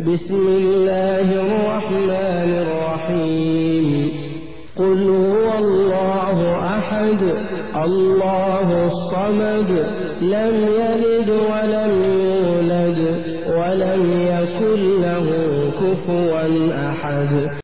بسم الله الرحمن الرحيم قل هو الله أحد الله الصمد لم يلد ولم يولد ولم يكن له كفوا أحد.